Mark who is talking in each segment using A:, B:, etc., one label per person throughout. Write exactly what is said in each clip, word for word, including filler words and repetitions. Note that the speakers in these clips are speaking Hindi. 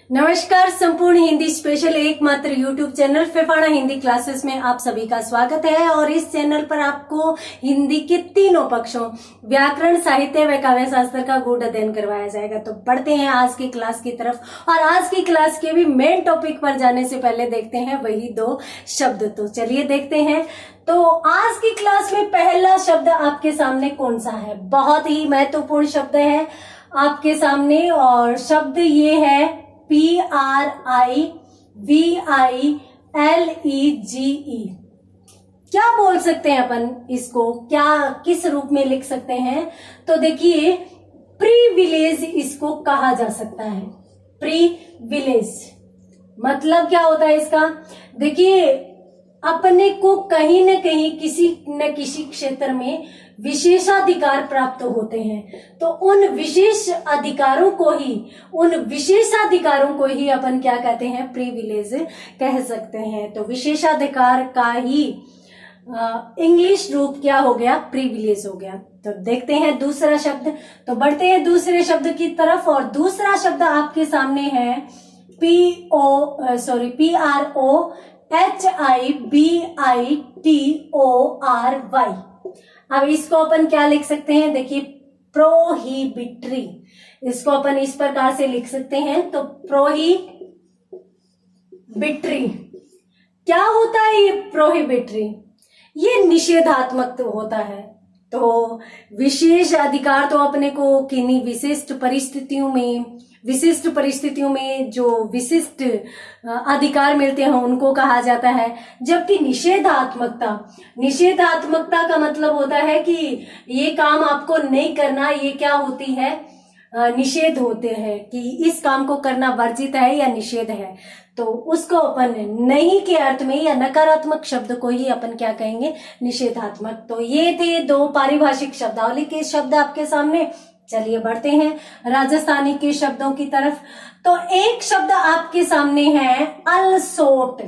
A: नमस्कार। संपूर्ण हिंदी स्पेशल एकमात्र यूट्यूब चैनल फिफाना हिंदी क्लासेस में आप सभी का स्वागत है। और इस चैनल पर आपको हिंदी के तीनों पक्षों व्याकरण, साहित्य व काव्य शास्त्र का गूढ़ अध्ययन करवाया जाएगा। तो बढ़ते हैं आज की क्लास की तरफ। और आज की क्लास के भी मेन टॉपिक पर जाने से पहले देखते हैं वही दो शब्द। तो चलिए देखते हैं। तो आज की क्लास में पहला शब्द आपके सामने कौन सा है? बहुत ही महत्वपूर्ण शब्द है आपके सामने, और शब्द ये है P R I V I L E G E. क्या बोल सकते हैं अपन इसको? क्या किस रूप में लिख सकते हैं? तो देखिए, प्रीविलेज इसको कहा जा सकता है। प्रीविलेज मतलब क्या होता है इसका? देखिए, अपने को कहीं न कहीं किसी न किसी क्षेत्र में विशेषाधिकार प्राप्त होते हैं, तो उन विशेष अधिकारों को ही उन विशेषाधिकारों को ही अपन क्या कहते हैं? प्रिविलेज कह सकते हैं। तो विशेषाधिकार का ही इंग्लिश रूप क्या हो गया? प्रिविलेज हो गया। तो देखते हैं दूसरा शब्द। तो बढ़ते हैं दूसरे शब्द की तरफ। और दूसरा शब्द आपके सामने है P O sorry P R O H I B I T O R Y. अब इसको अपन क्या लिख सकते हैं? देखिए, प्रोहिबिटरी। इसको अपन इस प्रकार से लिख सकते हैं। तो प्रोहिबिटरी क्या होता है? ये प्रोहिबिटरी ये निषेधात्मक तो होता है। तो विशेष अधिकार तो अपने को किन्हीं विशिष्ट परिस्थितियों में विशिष्ट परिस्थितियों में जो विशिष्ट अधिकार मिलते हैं उनको कहा जाता है। जबकि निषेधात्मकता निषेधात्मकता का मतलब होता है कि ये काम आपको नहीं करना, ये क्या होती है? निषेध होते हैं कि इस काम को करना वर्जित है या निषेध है। तो उसको अपन नहीं के अर्थ में या नकारात्मक शब्द को ही अपन क्या कहेंगे? निषेधात्मक। तो ये थे दो पारिभाषिक शब्दावली के शब्द आपके सामने। चलिए बढ़ते हैं राजस्थानी के शब्दों की तरफ। तो एक शब्द आपके सामने है अलसोट।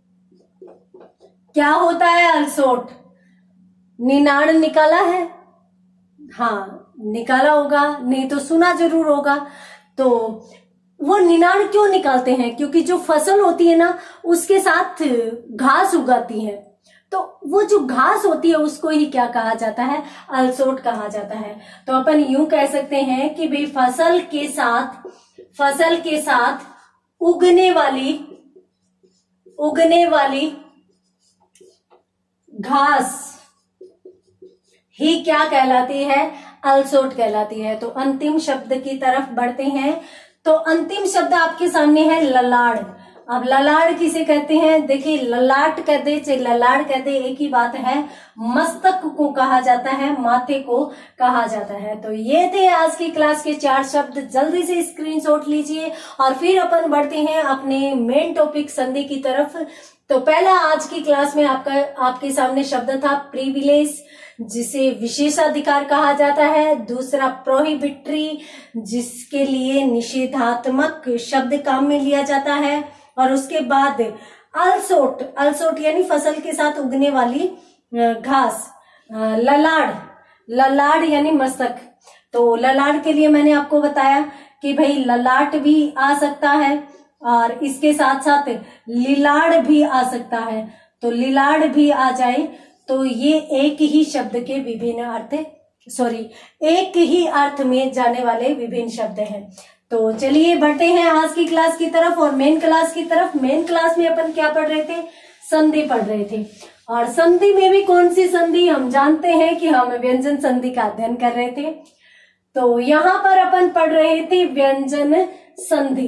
A: क्या होता है अलसोट? निनाण निकाला है? हाँ, निकाला होगा, नहीं तो सुना जरूर होगा। तो वो निनाण क्यों निकालते हैं? क्योंकि जो फसल होती है ना, उसके साथ घास उगाती है। तो वो जो घास होती है उसको ही क्या कहा जाता है? अलसोट कहा जाता है। तो अपन यूं कह सकते हैं कि भाई फसल के साथ फसल के साथ उगने वाली उगने वाली घास ही क्या कहलाती है? अलसोट कहलाती है। तो अंतिम शब्द की तरफ बढ़ते हैं। तो अंतिम शब्द आपके सामने है ललाड़। अब ललाड़ किसे कहते हैं? देखिए, ललाट कहते चाहे ललाड़ कहते एक ही बात है। मस्तक को कहा जाता है, माथे को कहा जाता है। तो ये थे आज की क्लास के चार शब्द। जल्दी से स्क्रीनशॉट लीजिए और फिर अपन बढ़ते हैं अपने मेन टॉपिक संधि की तरफ। तो पहला आज की क्लास में आपका आपके सामने शब्द था प्रिविलेज, जिसे विशेषाधिकार कहा जाता है। दूसरा प्रोहिबिटरी, जिसके लिए निषेधात्मक शब्द काम में लिया जाता है। और उसके बाद अलसोट अलसोट यानी फसल के साथ उगने वाली घास। ललाड़ ललाड़ यानी मस्तक। तो ललाड़ के लिए मैंने आपको बताया कि भाई ललाट भी आ सकता है और इसके साथ साथ लिलाड़ भी आ सकता है। तो लिलाड़ भी आ जाए तो ये एक ही शब्द के विभिन्न अर्थ सॉरी एक ही अर्थ में जाने वाले विभिन्न शब्द हैं। तो चलिए बढ़ते हैं आज की क्लास की तरफ और मेन क्लास की तरफ। मेन क्लास में अपन क्या पढ़ रहे थे? संधि पढ़ रहे थे। और संधि में भी कौन सी संधि? हम जानते हैं कि हम व्यंजन संधि का अध्ययन कर रहे थे। तो यहाँ पर अपन पढ़ रहे थे व्यंजन संधि।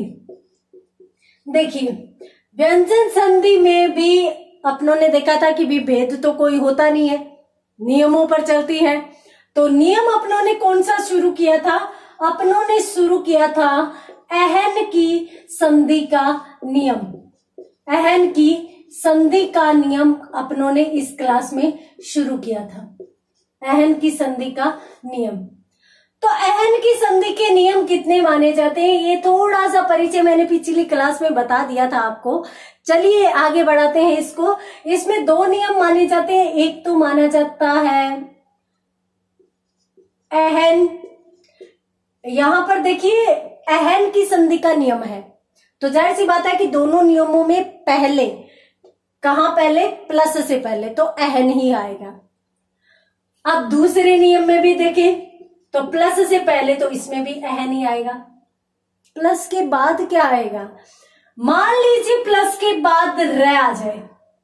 A: देखिए, व्यंजन संधि में भी अपनों ने देखा था कि भी भेद तो कोई होता नहीं है, नियमों पर चलती है। तो नियम अपनों ने कौन सा शुरू किया था? अपनों ने शुरू किया था अहन की संधि का नियम। अहन की संधि का नियम अपनों ने इस क्लास में शुरू किया था। अहन की संधि का नियम। तो अहन की संधि के नियम कितने माने जाते हैं? ये थोड़ा सा परिचय मैंने पिछली क्लास में बता दिया था आपको। चलिए आगे बढ़ाते हैं इसको। इसमें दो नियम माने जाते हैं। एक तो माना जाता है अहन, यहां पर देखिए अहन की संधि का नियम है। तो जाहिर सी बात है कि दोनों नियमों में पहले, कहां पहले, प्लस से पहले तो अहन ही आएगा। अब दूसरे नियम में भी देखें तो प्लस से पहले तो इसमें भी अहन ही आएगा। प्लस के बाद क्या आएगा, मान लीजिए प्लस के बाद रे आ जाए,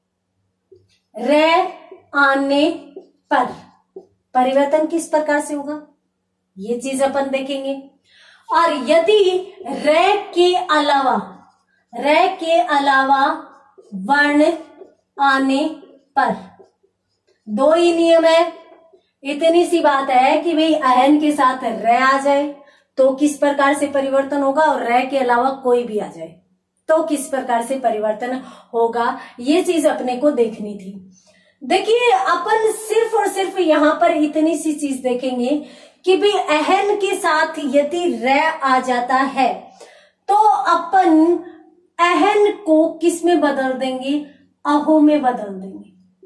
A: रे आने पर परिवर्तन किस प्रकार से होगा, ये चीज अपन देखेंगे। और यदि रे के अलावा, रे के अलावा वर्ण आने पर, दो ही नियम है, इतनी सी बात है कि भाई अहन के साथ रे आ जाए तो किस प्रकार से परिवर्तन होगा, और रे के अलावा कोई भी आ जाए तो किस प्रकार से परिवर्तन होगा, ये चीज अपने को देखनी थी। देखिए अपन सिर्फ और सिर्फ यहां पर इतनी सी चीज देखेंगे कि भाई अहन के साथ यदि रे आ जाता है तो अपन अहन को किस में बदल देंगे, अहो में बदल देंगे।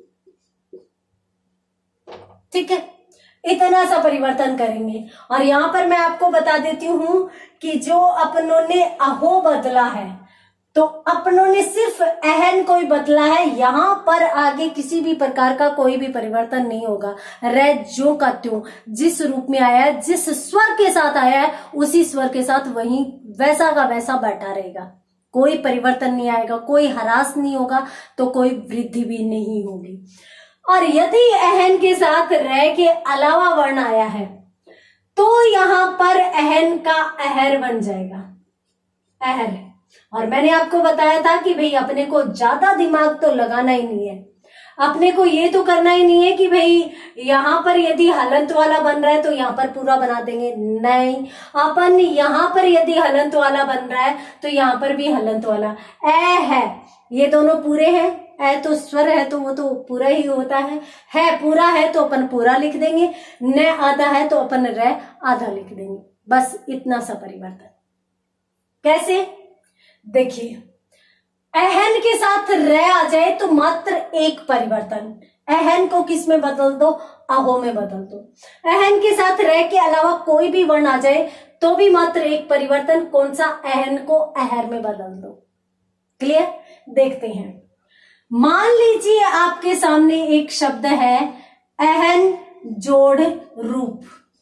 A: ठीक है, इतना सा परिवर्तन करेंगे। और यहां पर मैं आपको बता देती हूं कि जो अपनों ने अहो बदला है तो अपनों ने सिर्फ अहन को ही बदला है, यहां पर आगे किसी भी प्रकार का कोई भी परिवर्तन नहीं होगा। रे जो का त्यों जिस रूप में आया है, जिस स्वर के साथ आया है उसी स्वर के साथ वही वैसा का वैसा बैठा रहेगा, कोई परिवर्तन नहीं आएगा, कोई ह्रास नहीं होगा तो कोई वृद्धि भी नहीं होगी। और यदि अहन के साथ रे के अलावा वर्ण आया है तो यहां पर अहन का अहर बन जाएगा, अहर। और मैंने आपको बताया था कि भाई अपने को ज्यादा दिमाग तो लगाना ही नहीं है, अपने को ये तो करना ही नहीं है कि भाई यहां पर यदि हलंत वाला बन रहा है तो यहां पर पूरा बना देंगे, नहीं। अपन यहां पर यदि हलंत वाला बन रहा है तो यहां पर भी हलंत वाला, ए है, ये दोनों पूरे हैं, ए तो स्वर है तो वो तो पूरा ही होता है, है पूरा है तो अपन पूरा लिख देंगे, न आधा है तो अपन रे आधा लिख देंगे, बस इतना सा परिवर्तन। कैसे, देखिए अहन के साथ रे आ जाए तो मात्र एक परिवर्तन, अहन को किस में बदल दो, अहो में बदल दो। अहन के साथ रे के अलावा कोई भी वर्ण आ जाए तो भी मात्र एक परिवर्तन, कौन सा, अहन को अहर में बदल दो। क्लियर, देखते हैं। मान लीजिए आपके सामने एक शब्द है अहन जोड़ रूप,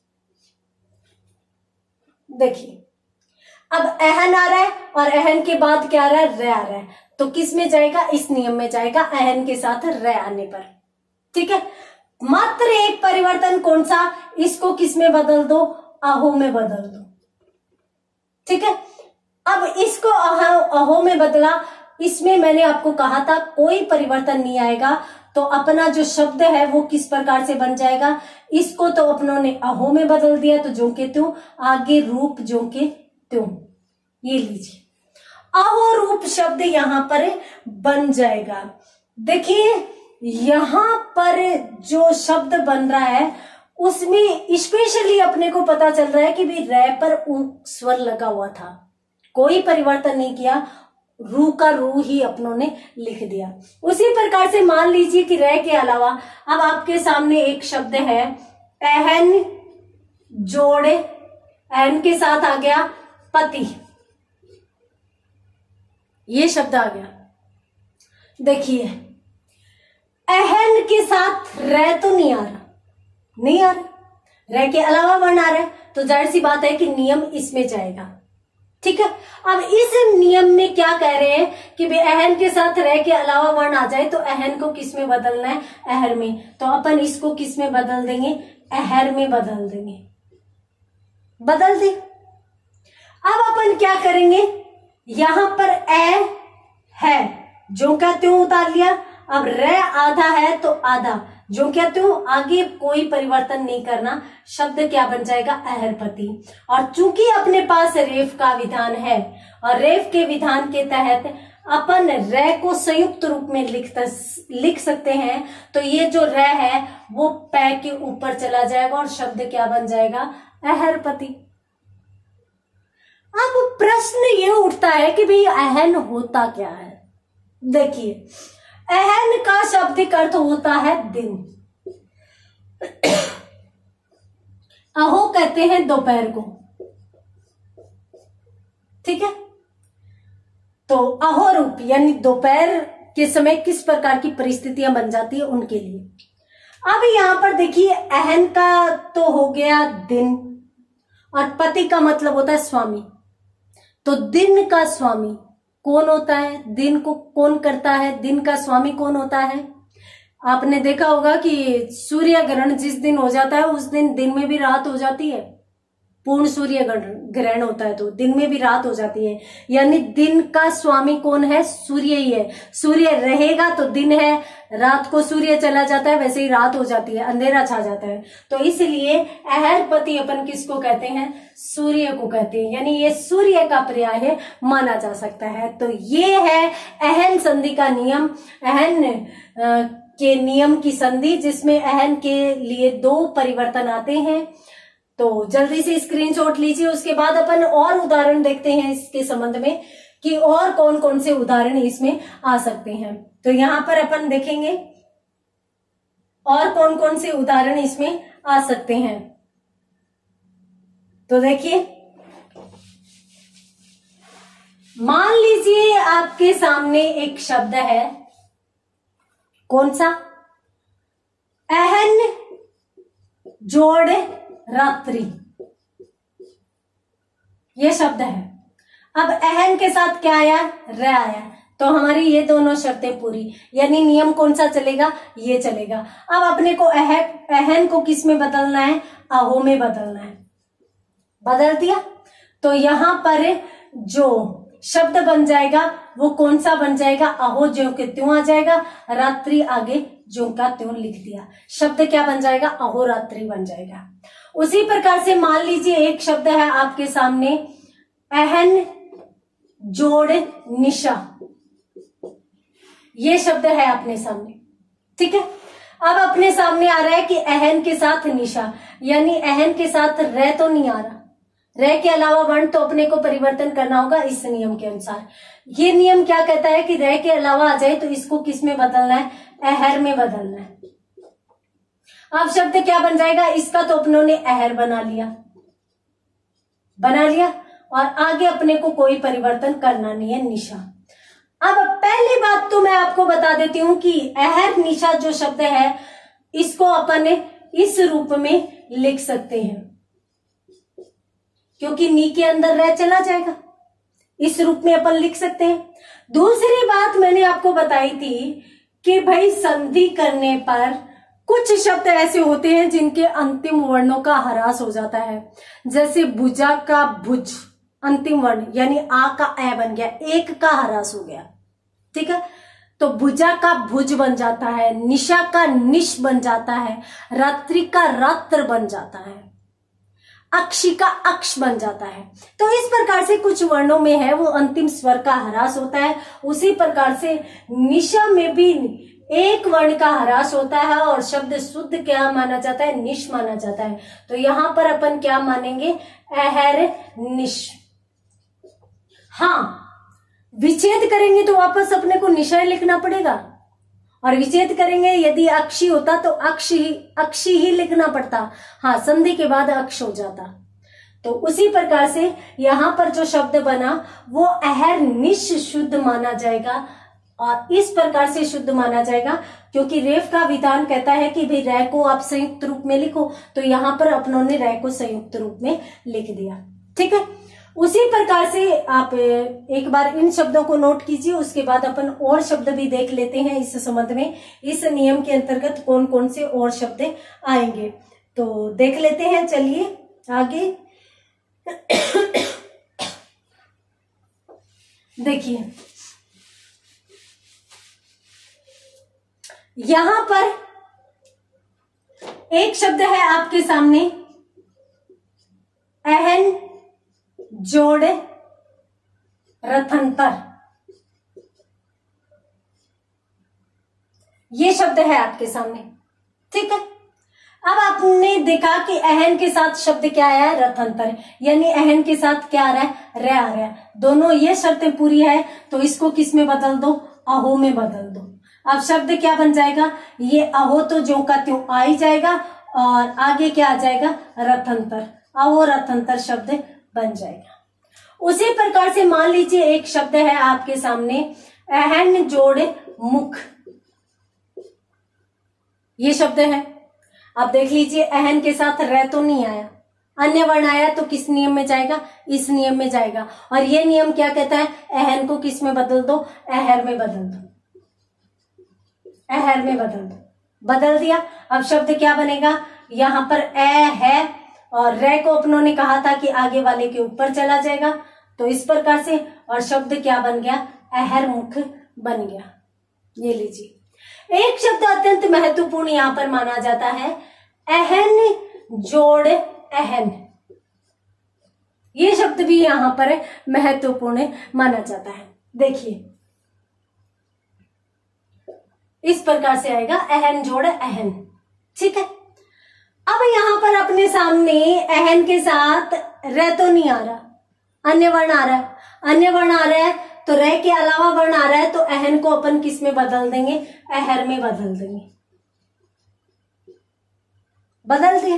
A: देखिए अब अहन आ रहा है और अहन के बाद क्या आ रहा है, रे आ रहा है, तो किस में जाएगा, इस नियम में जाएगा, अहन के साथ रे आने पर। ठीक है, मात्र एक परिवर्तन, कौन सा, इसको किस में बदल दो, अहो में बदल दो। ठीक है, अब इसको अहो, अहो में बदला, इसमें मैंने आपको कहा था कोई परिवर्तन नहीं आएगा, तो अपना जो शब्द है वो किस प्रकार से बन जाएगा, इसको तो अपनों ने अहो में बदल दिया तो जो के त्यों, आगे रूप जो के त्यों, ये लीजिए अहो रूप शब्द यहां पर बन जाएगा। देखिए यहां पर जो शब्द बन रहा है उसमें स्पेशली अपने को पता चल रहा है कि भी रे पर उ स्वर लगा हुआ था, कोई परिवर्तन नहीं किया, रू का रू ही अपनों ने लिख दिया। उसी प्रकार से मान लीजिए कि रे के अलावा अब आपके सामने एक शब्द है अहन जोड़े, अहन के साथ आ गया पति, ये शब्द आ गया। देखिए अहन के साथ रे तो नहीं आ रहा, नहीं आ रहा, रे के अलावा वर्ण आ रहा है, तो जाहिर सी बात है कि नियम इसमें जाएगा। ठीक है, अब इस नियम में क्या कह रहे हैं कि भाई अहन के साथ रे के अलावा वर्ण आ जाए तो अहन को किस में बदलना है, अहर में, तो अपन इसको किस में बदल देंगे, अहर में बदल देंगे, बदल दे। अब अपन क्या करेंगे, यहां पर ए है जो क्या त्यों उतार लिया, अब रे आधा है तो आधा जो क्या त्यों, आगे कोई परिवर्तन नहीं करना, शब्द क्या बन जाएगा, अहरपति। और चूंकि अपने पास रेफ का विधान है और रेफ के विधान के तहत अपन रे को संयुक्त रूप में लिख लिख सकते हैं, तो ये जो रे है वो पै के ऊपर चला जाएगा और शब्द क्या बन जाएगा, अहरपति। अब प्रश्न ये उठता है कि भाई अहन होता क्या है। देखिए अहन का शाब्दिक अर्थ होता है दिन, अहो कहते हैं दोपहर को। ठीक है, तो अहोरूप यानी दोपहर के समय किस प्रकार की परिस्थितियां बन जाती है उनके लिए। अब यहाँ पर देखिए, अहन का तो हो गया दिन, और पति का मतलब होता है स्वामी। तो दिन का स्वामी कौन होता है, दिन को कौन करता है, दिन का स्वामी कौन होता है। आपने देखा होगा कि सूर्य ग्रहण जिस दिन हो जाता है उस दिन दिन में भी रात हो जाती है। पूर्ण सूर्य ग्रहण होता है तो दिन में भी रात हो जाती है, यानी दिन का स्वामी कौन है, सूर्य ही है। सूर्य रहेगा तो दिन है, रात को सूर्य चला जाता है वैसे ही रात हो जाती है, अंधेरा छा जाता है। तो इसलिए अहरपति अपन किसको कहते हैं, सूर्य को कहते हैं, यानी ये सूर्य का पर्याय माना जा सकता है। तो ये है अहन संधि का नियम, अहन के नियम की संधि, जिसमें अहन के लिए दो परिवर्तन आते हैं। तो जल्दी से स्क्रीनशॉट लीजिए। उसके बाद अपन और उदाहरण देखते हैं इसके संबंध में कि और कौन कौन से उदाहरण इसमें आ सकते हैं। तो यहां पर अपन देखेंगे और कौन कौन से उदाहरण इसमें आ सकते हैं। तो देखिए, मान लीजिए आपके सामने एक शब्द है, कौन सा, अहन जोड़ रात्रि, ये शब्द है। अब अहन के साथ क्या आया, र आया, तो हमारी ये दोनों शर्तें पूरी, यानी नियम कौन सा चलेगा, ये चलेगा। अब अपने को अह, अहन को किस में बदलना है, अहो में बदलना है। बदल दिया तो यहां पर जो शब्द बन जाएगा वो कौन सा बन जाएगा, अहो ज्यों के त्यों आ जाएगा, रात्रि आगे ज्यों का त्यों लिख दिया, शब्द क्या बन जाएगा, अहोरात्रि बन जाएगा। उसी प्रकार से मान लीजिए एक शब्द है आपके सामने, अहन जोड़ निशा, ये शब्द है अपने सामने, ठीक है। अब अपने सामने आ रहा है कि अहन के साथ निशा, यानी अहन के साथ रह तो नहीं आ रहा, रह के अलावा वर्ण तो अपने को परिवर्तन करना होगा इस नियम के अनुसार। ये नियम क्या कहता है कि रह के अलावा आ जाए तो इसको किस में बदलना है, अहर में बदलना है। अब शब्द क्या बन जाएगा, इसका तो अपनों ने अहर बना लिया बना लिया और आगे अपने को कोई परिवर्तन करना नहीं है, निशा। अब पहली बात तो मैं आपको बता देती हूं कि अहर निशा जो शब्द है इसको अपन इस रूप में लिख सकते हैं, क्योंकि नी के अंदर रह चला जाएगा, इस रूप में अपन लिख सकते हैं। दूसरी बात मैंने आपको बताई थी कि भाई संधि करने पर कुछ शब्द ऐसे होते हैं जिनके अंतिम वर्णों का ह्रास हो जाता है, जैसे भुजा का भुज अंतिम वर्ण यानी आ का ए बन गया, एक का ह्रास हो गया, ठीक है। तो भुजा का भुज बन जाता है, निशा का निश बन जाता है, रात्रि का रात्र बन जाता है, अक्षी का अक्ष बन जाता है। तो इस प्रकार से कुछ वर्णों में है वो अंतिम स्वर का ह्रास होता है। उसी प्रकार से निशा में भी एक वर्ण का ह्रास होता है और शब्द शुद्ध क्या माना जाता है, निश माना जाता है। तो यहां पर अपन क्या मानेंगे, अहर निश। हाँ, विच्छेद करेंगे तो वापस अपने को निशय लिखना पड़ेगा, और विच्छेद करेंगे यदि अक्षी होता तो अक्ष ही अक्षी ही लिखना पड़ता। हाँ, संधि के बाद अक्ष हो जाता। तो उसी प्रकार से यहां पर जो शब्द बना वो अहर निश शुद्ध माना जाएगा, और इस प्रकार से शुद्ध माना जाएगा क्योंकि रेफ का विधान कहता है कि भाई रह को आप संयुक्त रूप में लिखो, तो यहां पर अपनों ने रह को संयुक्त रूप में लिख दिया, ठीक है। उसी प्रकार से आप एक बार इन शब्दों को नोट कीजिए, उसके बाद अपन और शब्द भी देख लेते हैं इस संबंध में, इस नियम के अंतर्गत कौन कौन से और शब्द आएंगे तो देख लेते हैं। चलिए आगे देखिए, यहां पर एक शब्द है आपके सामने, अहन जोड़ रथंतर, ये शब्द है आपके सामने, ठीक है। अब आपने देखा कि अहन के साथ शब्द क्या आया है, रथंतर, यानी अहन के साथ क्या आ रहा है, र आ रहा है। दोनों ये शर्तें पूरी है तो इसको किस में बदल दो, अहो में बदल दो। अब शब्द क्या बन जाएगा, ये अहो तो ज्यों का त्यों आ ही जाएगा और आगे क्या आ जाएगा, रथंतर, अहो रथंतर शब्द बन जाएगा। उसी प्रकार से मान लीजिए एक शब्द है आपके सामने अहन जोड़ मुख, ये शब्द है। अब देख लीजिए अहन के साथ रै तो नहीं आया, अन्य वर्ण आया तो किस नियम में जाएगा, इस नियम में जाएगा। और ये नियम क्या कहता है, अहन को किस में बदल दो, अहर में बदल दो, अहर में बदल दो, बदल दिया। अब शब्द क्या बनेगा, यहां पर ए है और रे को अपनों ने कहा था कि आगे वाले के ऊपर चला जाएगा, तो इस प्रकार से, और शब्द क्या बन गया, अहर मुख बन गया। ये लीजिए, एक शब्द अत्यंत महत्वपूर्ण यहां पर माना जाता है, अहन जोड़ अहन। ये शब्द भी यहां पर महत्वपूर्ण माना जाता है। देखिए इस प्रकार से आएगा, अहन जोड़ अहन, ठीक है। अब यहां पर अपने सामने अहन के साथ रे तो नहीं आ रहा, अन्य वर्ण आ रहा है, अन्य वर्ण आ रहा है तो रे के अलावा वर्ण आ रहा है, तो अहन को अपन किस में बदल देंगे, अहर में बदल देंगे, बदल दिया।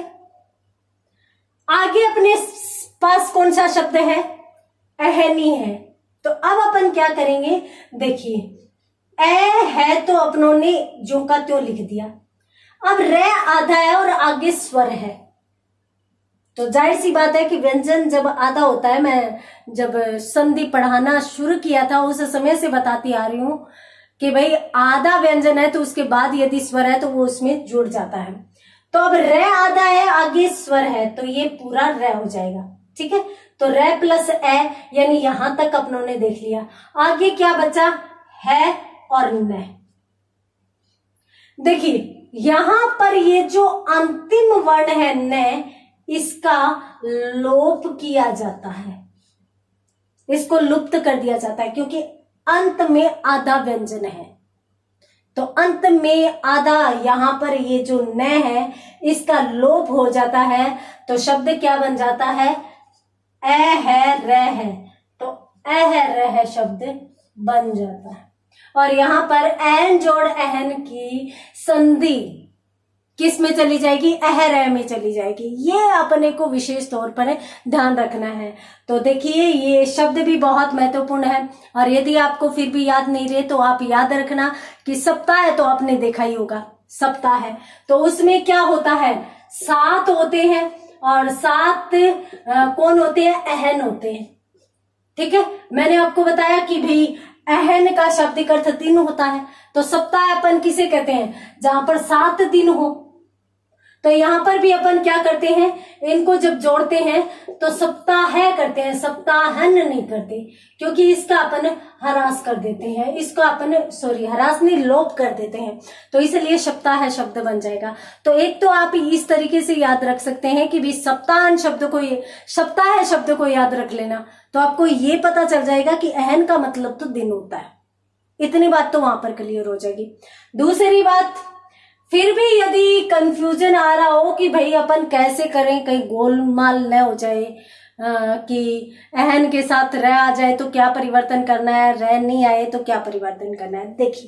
A: आगे अपने पास कौन सा शब्द है, अहनी है, तो अब अपन क्या करेंगे, देखिए ए है तो अपनों ने जो का त्यों लिख दिया। अब रे आधा है और आगे स्वर है, तो जाहिर सी बात है कि व्यंजन जब आधा होता है, मैं जब संधि पढ़ाना शुरू किया था उस समय से बताती आ रही हूं कि भाई आधा व्यंजन है तो उसके बाद यदि स्वर है तो वो उसमें जुड़ जाता है। तो अब रे आधा है, आगे स्वर है, तो ये पूरा रे हो जाएगा, ठीक है। तो रे प्लस ए, यानी यहां तक अपनों ने देख लिया। आगे क्या बचा, है और न। देखिए यहां पर ये जो अंतिम वर्ण है न, इसका लोप किया जाता है, इसको लुप्त कर दिया जाता है, क्योंकि अंत में आधा व्यंजन है। तो अंत में आधा, यहां पर ये जो न है इसका लोप हो जाता है, तो शब्द क्या बन जाता है, ए है रे है, तो ए है रे है शब्द बन जाता है। और यहां पर एन जोड़ अहन की संधि किस में चली जाएगी, अहर ए में चली जाएगी। ये अपने को विशेष तौर पर ध्यान रखना है। तो देखिए ये शब्द भी बहुत महत्वपूर्ण है, और यदि आपको फिर भी याद नहीं रहे तो आप याद रखना कि सप्ताह है, तो आपने देखा ही होगा सप्ताह है, तो उसमें क्या होता है, सात होते हैं, और सात आ, कौन होते हैं, अहन होते हैं, ठीक है। मैंने आपको बताया कि भाई अहन का शाब्दिक अर्थ दिन होता है, तो सप्ताह अपन किसे कहते हैं, जहां पर सात दिन हो। तो यहां पर भी अपन क्या करते हैं, इनको जब जोड़ते हैं तो सप्ताह करते हैं, सप्ताहन नहीं करते, क्योंकि इसका अपन हरास कर देते हैं, इसको अपन सॉरी हरास नहीं लोप कर देते हैं, तो इसलिए सप्ताह शब्द बन जाएगा। तो एक तो आप इस तरीके से याद रख सकते हैं कि भी सप्ताहन शब्द को, सप्ताह शब्द को याद रख लेना, तो आपको ये पता चल जाएगा कि अहन का मतलब तो दिन होता है। इतनी बात तो वहां पर क्लियर हो जाएगी। दूसरी बात, फिर भी यदि कंफ्यूजन आ रहा हो कि भाई अपन कैसे करें, कहीं गोलमाल न हो जाए, आ, कि अहन के साथ रह आ जाए तो क्या परिवर्तन करना है, रह नहीं आए तो क्या परिवर्तन करना है। देखिए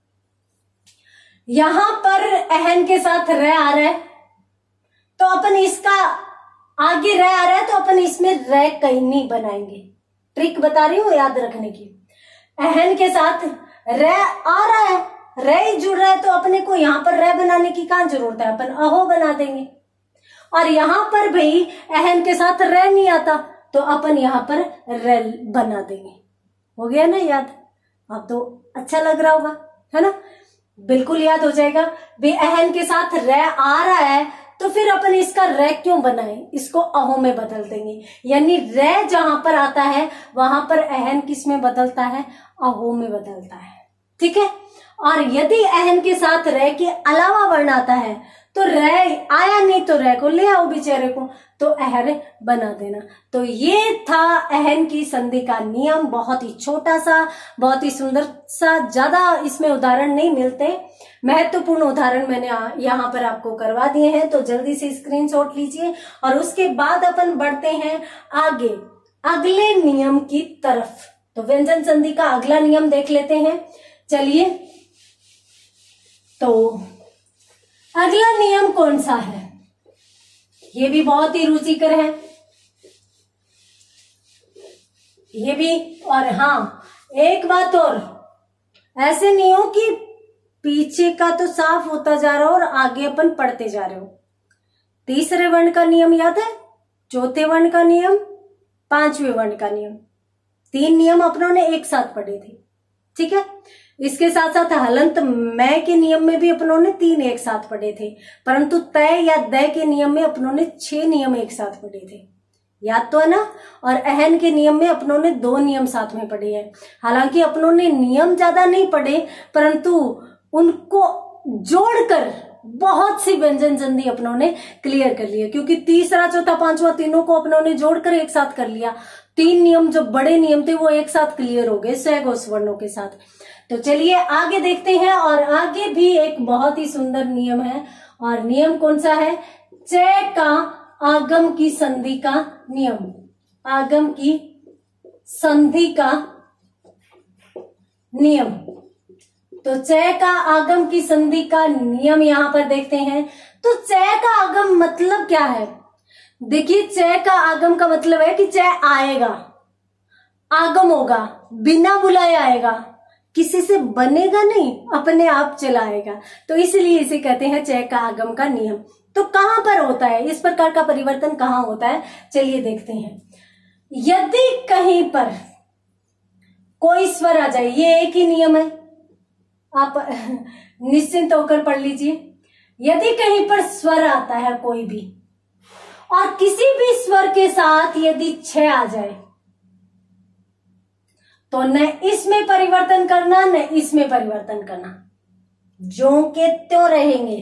A: यहां पर अहन के साथ रह आ रहा है, तो अपन इसका आगे रह आ रहा है, तो अपन इसमें रह कहीं नहीं बनाएंगे। ट्रिक बता रही हूं याद रखने की। अहन के साथ रह आ रहा है, रह जुड़ रहा है, तो अपने को यहां पर रह बनाने की कहां जरूरत है, अपन अहो बना देंगे। और यहां पर भाई अहन के साथ रह नहीं आता, तो अपन यहां पर रह बना देंगे। हो गया ना याद, अब तो अच्छा लग रहा होगा, है ना, बिल्कुल याद हो जाएगा। भाई अहन के साथ रह आ रहा है, तो फिर अपन इसका रह क्यों बनाए, इसको अहो में बदल देंगे, यानी रह जहां पर आता है वहां पर अहन किस में बदलता है, अहो में बदलता है, ठीक है। और यदि अहन के साथ रह के अलावा वर्ण आता है, तो रह आया नहीं तो रह को ले आओ बेचारे को, तो अहर बना देना। तो ये था अहन की संधि का नियम, बहुत ही छोटा सा, बहुत ही सुंदर सा, ज्यादा इसमें उदाहरण नहीं मिलते, महत्वपूर्ण उदाहरण मैंने यहाँ पर आपको करवा दिए हैं, तो जल्दी से स्क्रीनशॉट लीजिए। और उसके बाद अपन बढ़ते हैं आगे अगले नियम की तरफ। तो व्यंजन संधि का अगला नियम देख लेते हैं, चलिए। तो अगला नियम कौन सा है, ये भी बहुत ही रुचिकर है। ये भी। और हाँ, एक बात और, ऐसे नहीं हो कि पीछे का तो साफ होता जा रहा हो और आगे अपन पढ़ते जा रहे हो। तीसरे वर्ण का नियम याद है, चौथे वर्ण का नियम, पांचवें वर्ण का नियम, तीन नियम अपनों ने एक साथ पढ़े थे। ठीक है, इसके साथ साथ हलंत मैं के नियम में भी अपनों ने तीन एक साथ पढ़े थे, परंतु तय या दय के नियम में अपनों ने छह नियम एक साथ पढ़े थे, याद तो है ना। और अहन के नियम में अपनों ने दो नियम साथ में पढ़े हैं। हालांकि अपनों ने नियम ज्यादा नहीं पढ़े, परंतु उनको जोड़कर बहुत सी व्यंजन संधि अपनों ने क्लियर कर लिया, क्योंकि तीसरा चौथा पांचवा तीनों को अपनों ने जोड़कर एक साथ कर लिया। तीन नियम जो बड़े नियम थे वो एक साथ क्लियर हो गए सहघोष वर्णों के साथ। तो चलिए आगे देखते हैं, और आगे भी एक बहुत ही सुंदर नियम है। और नियम कौन सा है? च का आगम की संधि का नियम, आगम की संधि का नियम। तो च का आगम की संधि का नियम यहां पर देखते हैं। तो च का आगम मतलब क्या है? देखिए, च का आगम का मतलब है कि च आएगा, आगम होगा, बिना बुलाए आएगा, किसी से बनेगा नहीं, अपने आप चला आएगा। तो इसलिए इसे कहते हैं च का आगम का नियम। तो कहां पर होता है इस प्रकार का परिवर्तन, कहां होता है? चलिए देखते हैं। यदि कहीं पर कोई स्वर आ जाए, ये एक ही नियम है, आप निश्चिंत होकर पढ़ लीजिए। यदि कहीं पर स्वर आता है कोई भी, और किसी भी स्वर के साथ यदि छ आ जाए, तो न इसमें परिवर्तन करना न इसमें परिवर्तन करना, जो के त्यों रहेंगे।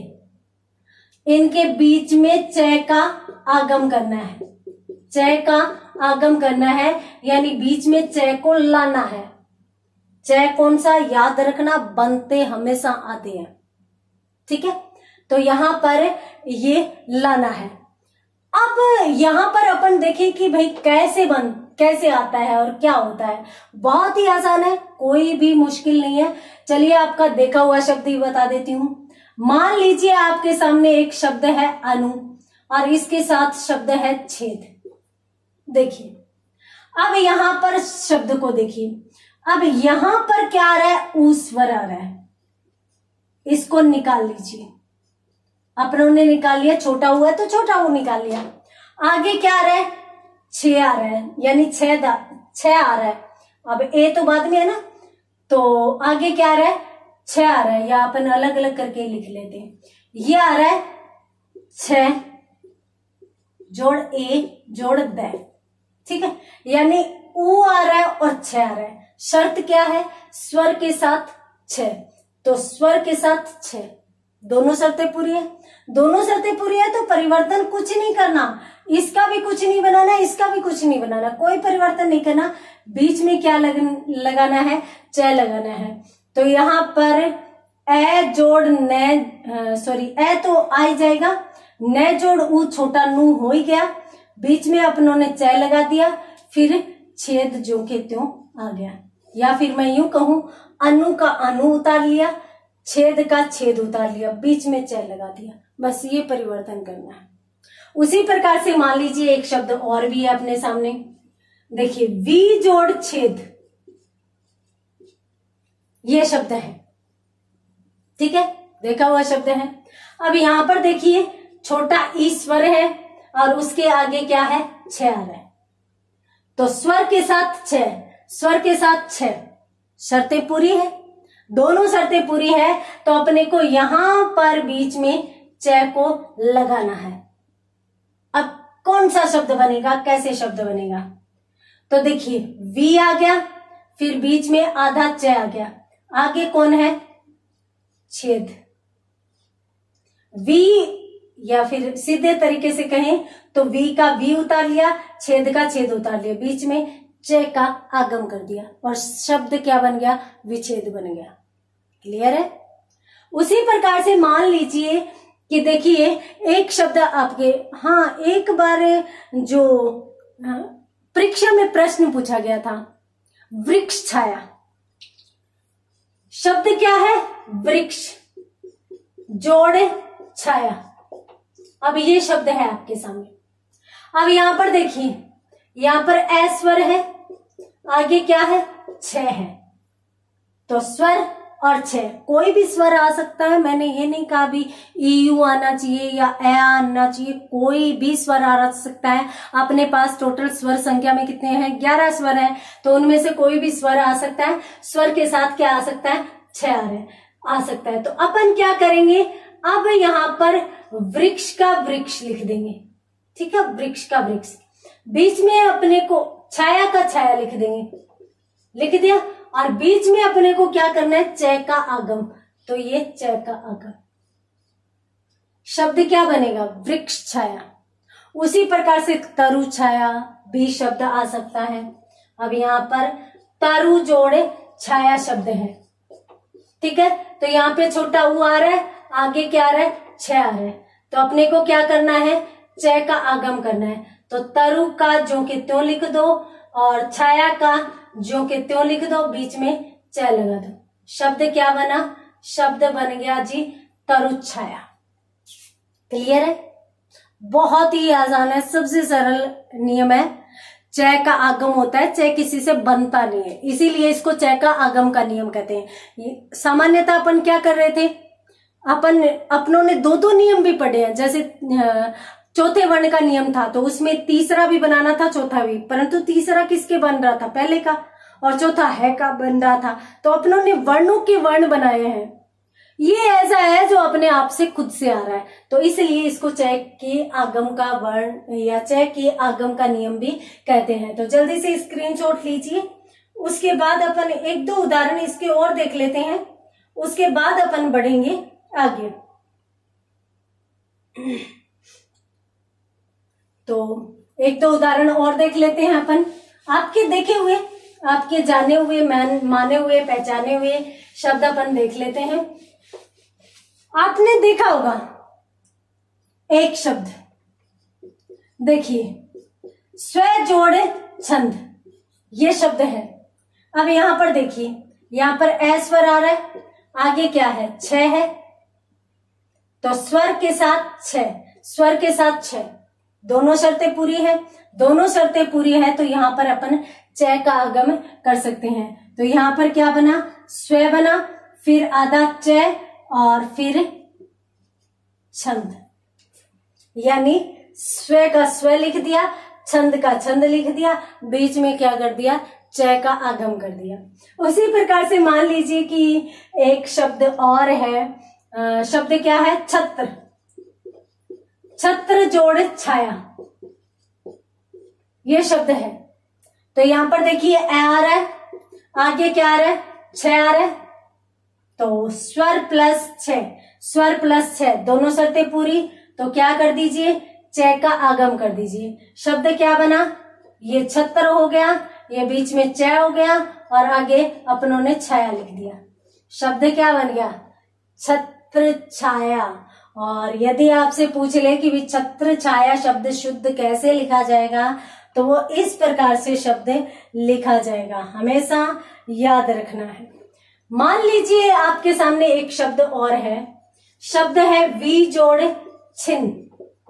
A: इनके बीच में च का आगम करना है, च का आगम करना है, यानी बीच में च को लाना है। च कौन सा? याद रखना, बनते हमेशा आते हैं। ठीक है, तो यहां पर ये लाना है। अब यहां पर अपन देखें कि भाई कैसे बन कैसे आता है और क्या होता है। बहुत ही आसान है, कोई भी मुश्किल नहीं है। चलिए आपका देखा हुआ शब्द ही बता देती हूं। मान लीजिए आपके सामने एक शब्द है अनु, और इसके साथ शब्द है छेद। देखिए, अब यहां पर शब्द को देखिए, अब यहां पर क्या आ रहा है? ऊ स्वर आ रहा है, इसको निकाल लीजिए। अपनों ने निकाल लिया, छोटा हुआ तो छोटा ऊ निकाल लिया। आगे क्या आ रहा है? छ आ रहा है, यानी छह छ आ रहा है। अब ए तो बाद में है ना, तो आगे क्या आ रहा है? छ आ रहा है, या अपन अलग अलग करके लिख लेते हैं। ये आ रहा है छ जोड़ ए जोड़ द, ठीक है, यानी ऊ आ रहा है और छ आ रहा है। शर्त क्या है? स्वर के साथ छ, तो स्वर के साथ छ, दोनों शर्तें पूरी है। दोनों शर्तें पूरी है तो परिवर्तन कुछ नहीं करना, इसका भी कुछ नहीं बनाना, इसका भी कुछ नहीं बनाना, कोई परिवर्तन नहीं करना। बीच में क्या लग, लगाना है? च लगाना है। तो यहां पर ए जोड़ न, सॉरी ए तो आ ही जाएगा, न जोड़ ऊ छोटा नू हो ही गया, बीच में अपनों ने च लगा दिया, फिर छेद जो के त्यों आ गया। या फिर मैं यूं कहूं, अनु का अनु उतार लिया, छेद का छेद उतार लिया, बीच में च लगा दिया, बस ये परिवर्तन करना है। उसी प्रकार से मान लीजिए एक शब्द और भी है अपने सामने। देखिए, वी जोड़ छेद, ये शब्द है, ठीक है, देखा हुआ शब्द है। अब यहां पर देखिए छोटा ई स्वर है और उसके आगे क्या है? छ आ रहा है। तो स्वर के साथ छ, स्वर के साथ छ, शर्तें पूरी है, दोनों शर्तें पूरी है। तो अपने को यहां पर बीच में च को लगाना है। अब कौन सा शब्द बनेगा, कैसे शब्द बनेगा? तो देखिए, वी आ गया, फिर बीच में आधा च आ गया, आगे कौन है? छेद। वी, या फिर सीधे तरीके से कहें तो वी का वी उतार लिया, छेद का छेद उतार लिया, बीच में च का आगम कर दिया, और शब्द क्या बन गया? विच्छेद बन गया। क्लियर है? उसी प्रकार से मान लीजिए कि देखिए एक शब्द आपके, हाँ, एक बार जो परीक्षा में प्रश्न पूछा गया था, वृक्ष छाया, शब्द क्या है? वृक्ष जोड़ छाया। अब ये शब्द है आपके सामने। अब यहां पर देखिए, यहां पर ए स्वर है आगे क्या है, छ है। तो स्वर और छ, कोई भी स्वर आ सकता है। मैंने ये नहीं कहा भी ई यू आना चाहिए या ए आना चाहिए, कोई भी स्वर आ सकता है। अपने पास टोटल स्वर संख्या में कितने हैं, ग्यारह स्वर हैं, तो उनमें से कोई भी स्वर आ सकता है। स्वर के साथ क्या आ सकता है, छ आ रहे आ सकता है। तो अपन क्या करेंगे, अब यहाँ पर वृक्ष का वृक्ष लिख देंगे, ठीक है, वृक्ष का वृक्ष। बीच में अपने को छाया का छाया लिख देंगे, लिख दिया। और बीच में अपने को क्या करना है, च का आगम, तो ये च का आगम शब्द क्या बनेगा, वृक्ष छाया। उसी प्रकार से तरु छाया भी शब्द आ सकता है। अब यहाँ पर तरु जोड़े छाया शब्द है, ठीक है। तो यहाँ पे छोटा ऊ आ रहा है, आगे क्या आ रहा है, छ आ रहा है। तो अपने को क्या करना है, च का आगम करना है। तो तरु का जो के त्यों लिख दो और छाया का जो के त्यों लिख दो, बीच में च लगा दो। शब्द क्या बना, शब्द बन गया जी तरु छाया। क्लियर है, बहुत ही आसान है, सबसे सरल नियम है। च का आगम होता है, च किसी से बनता नहीं है, इसीलिए इसको च का आगम का नियम कहते हैं। सामान्यतः अपन क्या कर रहे थे, अपन अपनों ने दो दो नियम भी पढ़े हैं। जैसे चौथे वर्ण का नियम था, तो उसमें तीसरा भी बनाना था, चौथा भी, परंतु तीसरा किसके बन रहा था, पहले का, और चौथा है का बन रहा था। तो अपनों ने वर्णों के वर्ण बनाए हैं। ये ऐसा है जो अपने आप से खुद से आ रहा है, तो इसलिए इसको च के आगम का वर्ण या च के आगम का नियम भी कहते हैं। तो जल्दी से स्क्रीनशॉट लीजिए। उसके बाद अपन एक दो उदाहरण इसके और देख लेते हैं, उसके बाद अपन बढ़ेंगे आगे। तो एक दो उदाहरण और देख लेते हैं अपन, आपके देखे हुए, आपके जाने हुए, माने हुए, पहचाने हुए शब्द अपन देख लेते हैं। आपने देखा होगा एक शब्द, देखिए स्व जोड़ छंद, ये शब्द है। अब यहां पर देखिए, यहां पर ए स्वर आ रहा है, आगे क्या है, छ है। तो स्वर के साथ छ, स्वर के साथ छ, दोनों शर्तें पूरी है, दोनों शर्तें पूरी है, तो यहां पर अपन च का आगम कर सकते हैं। तो यहां पर क्या बना, स्व बना, फिर आधा च और फिर छंद, यानी स्व का स्व लिख दिया, छंद का छंद लिख दिया, बीच में क्या कर दिया, च का आगम कर दिया। उसी प्रकार से मान लीजिए कि एक शब्द और है, आ, शब्द क्या है, छत्र, छत्र जोड़ छाया, ये शब्द है। तो यहां पर देखिए ए आ रहा है, आगे क्या आ रहा है, छ आ रहा है। तो स्वर प्लस छ, स्वर प्लस छ, दोनों शर्तें पूरी, तो क्या कर दीजिए, च का आगम कर दीजिए। शब्द क्या बना, ये छत्र हो गया, ये बीच में च हो गया और आगे अपनों ने छाया लिख दिया। शब्द क्या बन गया, छत्र छाया। और यदि आपसे पूछ ले कि भी छत्र छाया शब्द शुद्ध कैसे लिखा जाएगा, तो वो इस प्रकार से शब्द लिखा जाएगा, हमेशा याद रखना है। मान लीजिए आपके सामने एक शब्द और है, शब्द है वी जोड़ छिन्न,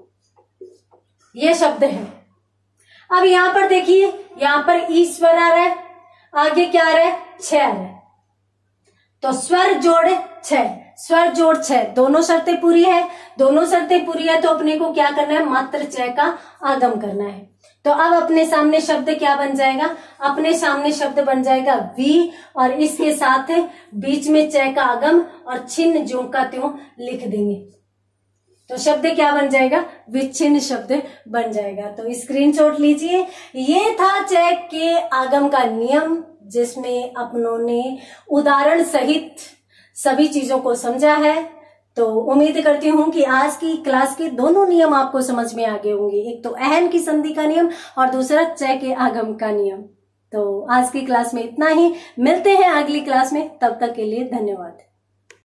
A: ये शब्द है। अब यहां पर देखिए, यहां पर ईश्वर आ रहा है, आगे क्या आ रहा है, छ आ रहा है। तो स्वर जोड़ छ, स्वर जोड़ छ, दोनों शर्तें पूरी है, दोनों शर्तें पूरी है, तो अपने को क्या करना है, मात्र च का आगम करना है। तो अब अपने सामने शब्द क्या बन जाएगा, अपने सामने शब्द बन जाएगा वी, और इसके साथ बीच में च का आगम और छिन्न ज्यों का त्यों लिख देंगे, तो शब्द क्या बन जाएगा, विच्छिन्न शब्द बन जाएगा। तो स्क्रीनशॉट लीजिए। ये था च के आगम का नियम, जिसमें अपनों ने उदाहरण सहित सभी चीजों को समझा है। तो उम्मीद करती हूँ कि आज की क्लास के दोनों नियम आपको समझ में आ गए होंगे, एक तो अहन की संधि का नियम और दूसरा च के आगम का नियम। तो आज की क्लास में इतना ही, मिलते हैं अगली क्लास में, तब तक के लिए धन्यवाद।